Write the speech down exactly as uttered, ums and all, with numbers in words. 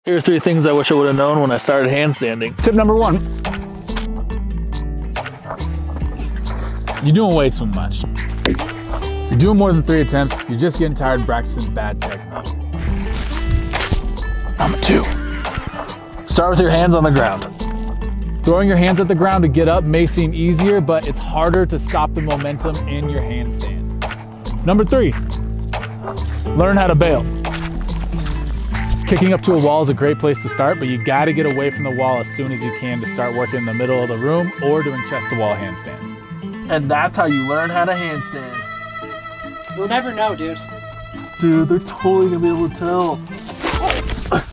Here are three things I wish I would have known when I started handstanding. Tip number one. You're doing way too much. You're doing more than three attempts, you're just getting tired of practicing bad technique. Number two. Start with your hands on the ground. Throwing your hands at the ground to get up may seem easier, but it's harder to stop the momentum in your handstand. Number three. Learn how to bail. Kicking up to a wall is a great place to start, but you gotta get away from the wall as soon as you can to start working in the middle of the room or doing chest to wall handstands. And that's how you learn how to handstand. You'll never know, dude. Dude, they're totally gonna be able to tell.